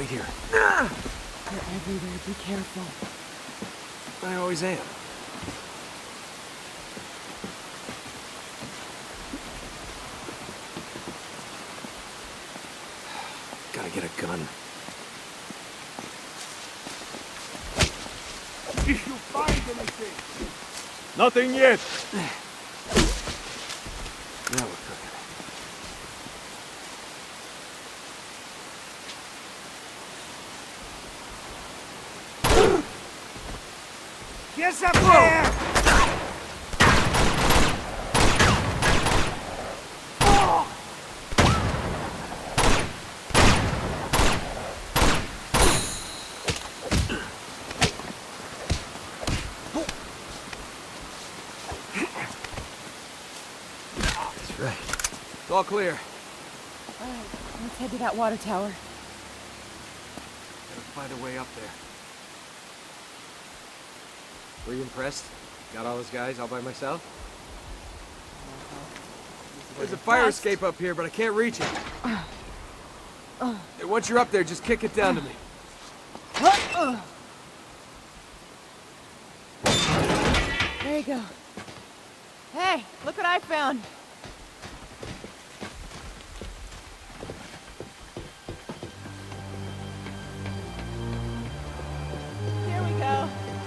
wait here. You're everywhere. Be careful. I always am. Gotta get a gun. Did you find anything? Nothing yet. Now we're cooking. Get up there! That's right. It's all clear. All right, let's head to that water tower. Gotta find a way up there. Were you impressed? Got all those guys all by myself? There's a fire escape up here, but I can't reach it. Hey, once you're up there, just kick it down to me. There you go. Hey, look what I found. Here we go.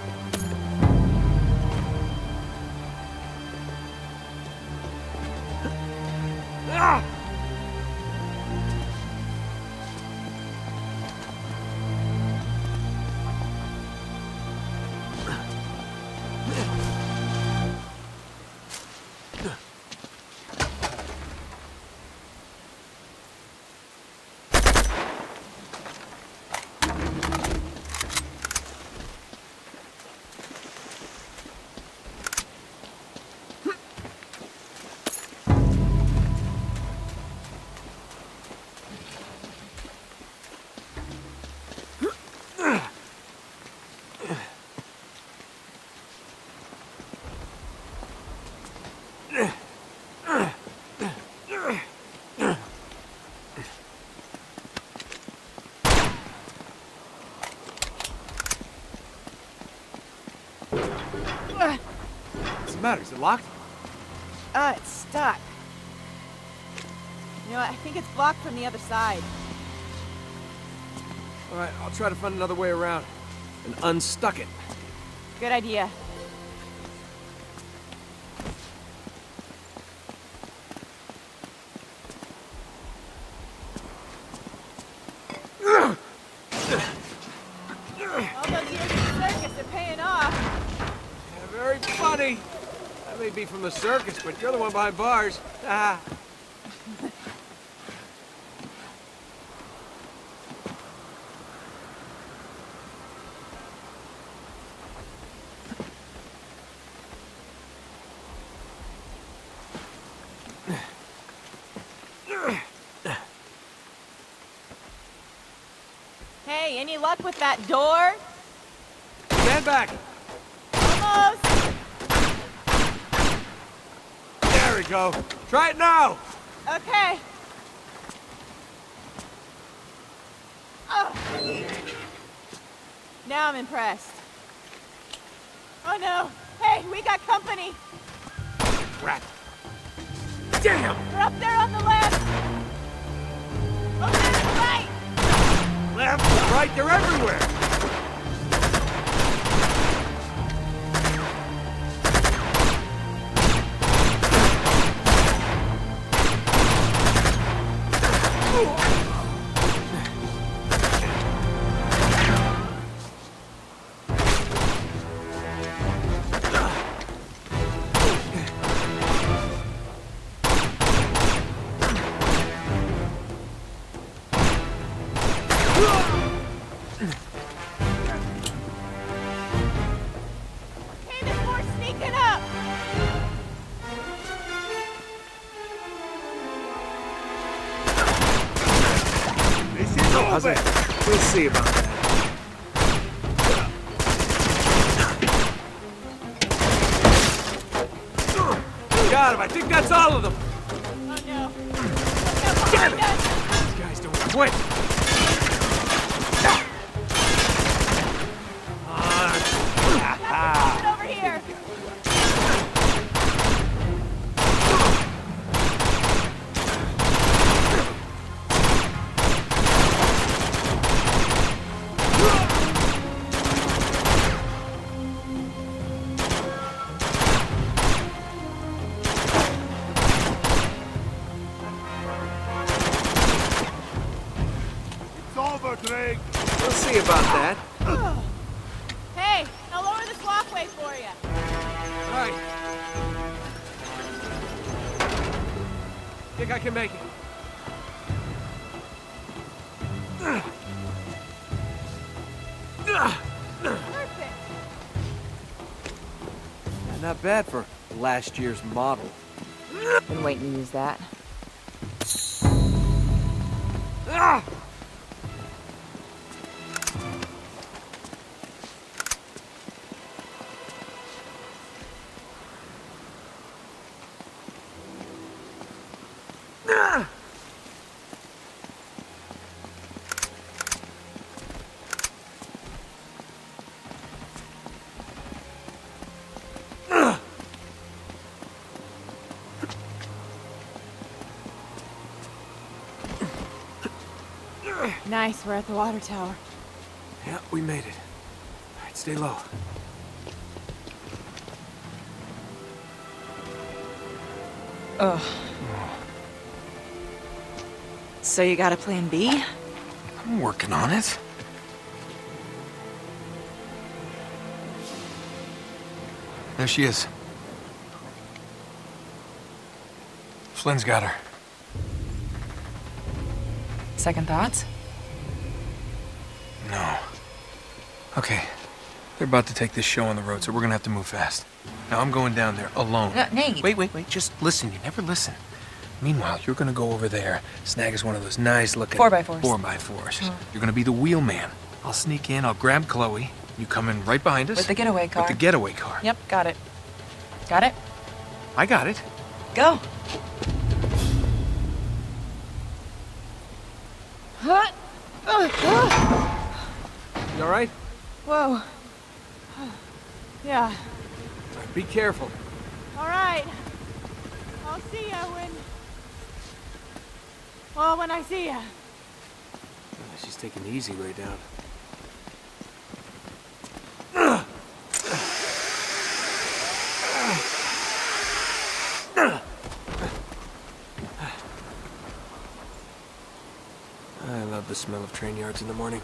Ah! What's the matter? Is it locked? It's stuck. You know what? I think it's blocked from the other side. All right, I'll try to find another way around and unstuck it. Good idea. All those years in the circus are paying off. Yeah, very funny. I may be from the circus, but you're the one behind bars. Ah. Hey, any luck with that door? Stand back. Almost. There we go. Try it now. Okay. Oh. Now I'm impressed. Oh no. Hey, we got company. Crap. Damn. They're up there on the left. Over there to the right. Left, right, they're everywhere. Hey, there's more sneaking up. This is over. We'll see about that. Got him. I think that's all of them. Oh no. Look out behind us. These guys don't quit. think I can make it. Perfect. Not bad for last year's model. Been waiting to use that. Nice, we're at the water tower. Yeah, we made it. All right, stay low. Ugh. So you got a plan B? I'm working on it. There she is. Flynn's got her. Second thoughts? No. Okay. They're about to take this show on the road, so we're gonna have to move fast. Now I'm going down there alone. Nate! Wait. Just listen. You never listen. Meanwhile, you're gonna go over there, snag us one of those nice-looking 4x4s. 4x4s. You're gonna be the wheelman. I'll sneak in. I'll grab Chloe. You come in right behind us. With the getaway car. With the getaway car. Yep, got it. Got it? I got it. Go! You all right? Whoa. Yeah. All right, be careful. All right. I'll see ya when... Well, when I see ya. She's taking the easy way down. I love the smell of train yards in the morning.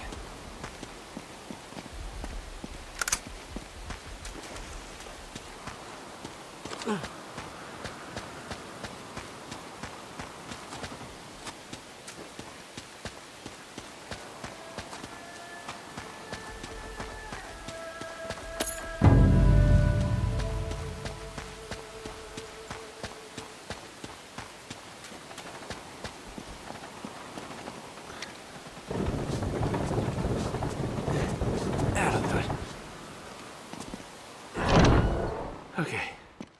Okay.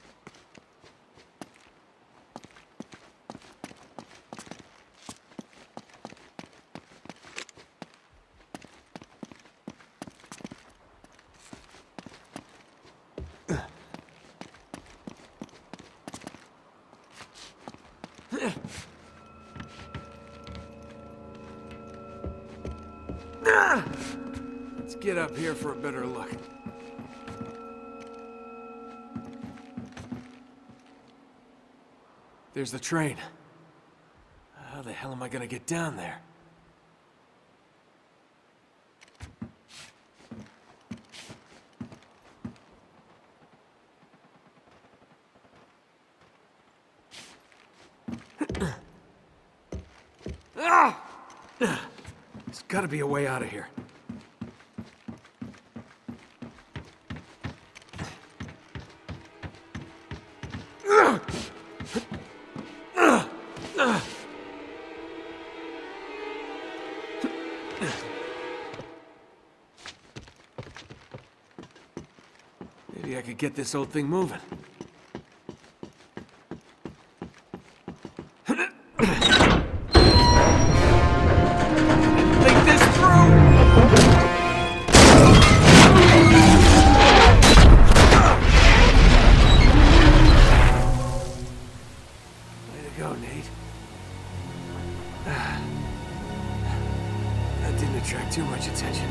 Let's get up here for a better look. There's the train. How the hell am I gonna get down there? There's gotta be a way out of here. Maybe I could get this old thing moving. Think this through! Way to go, Nate. That didn't attract too much attention.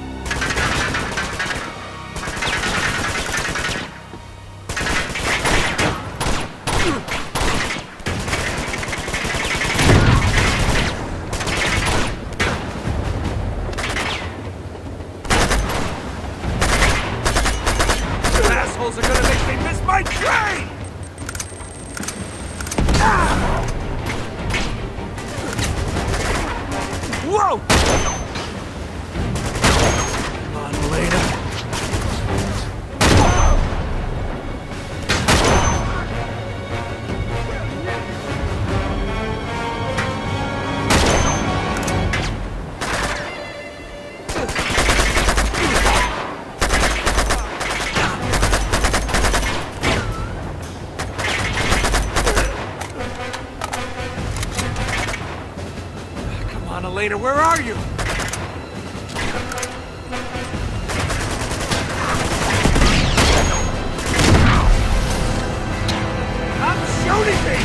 Assholes are gonna make me miss my train! Whoa! Come on, Elena. Elena, where are you? Stop shooting me!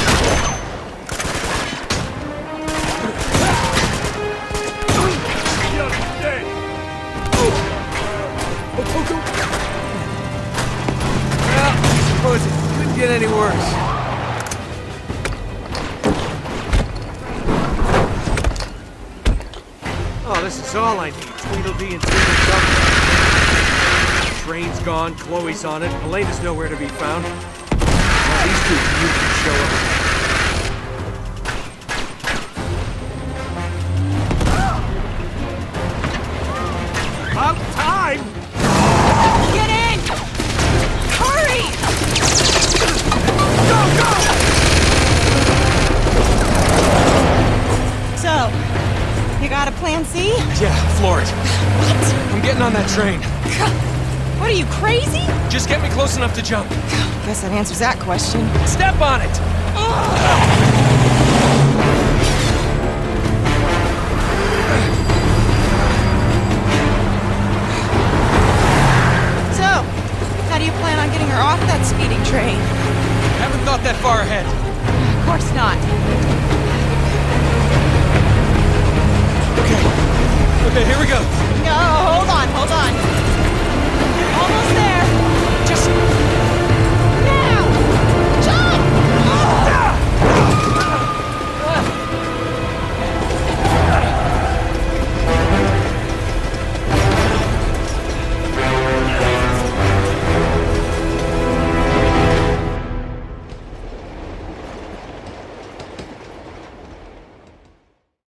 Well, I suppose it couldn't get any worse. Oh, this is all I need. Tweedledee and Tweedledum. Train's gone, Chloe's on it, Elena's nowhere to be found. Now these two can show up. About time! Get in! Hurry! Go, go! So, you got a plan C? Yeah, floor it. What? I'm getting on that train. What are you, crazy? Just get me close enough to jump. Guess that answers that question. Step on it! So, how do you plan on getting her off that speeding train? Haven't thought that far ahead. Of course not. Okay, here we go. No, hold on. You're almost there.